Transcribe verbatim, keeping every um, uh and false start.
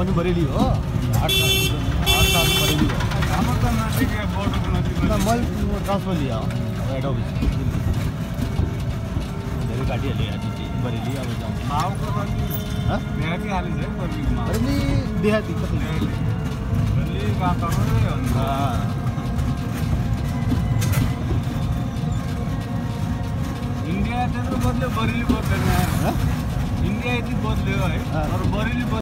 पनि बरेली हो आठ आठ साल बरेली हो हाम्रो त नजिक बोर्डरको नजिक मैले ट्रान्सफर लिएँ हेड अफिस धेरै गाडीहरूले बरेली अब जाउँ माउको पनि देहाती हालिन्छ है बरेलीको माउ बरेली देहाती कति बरेली बाटामै हुन्छ इन्डिया त्यत्रो बदल्यो बरेली बद्लेन इन्डिया यति बदल्यो है तर बरेली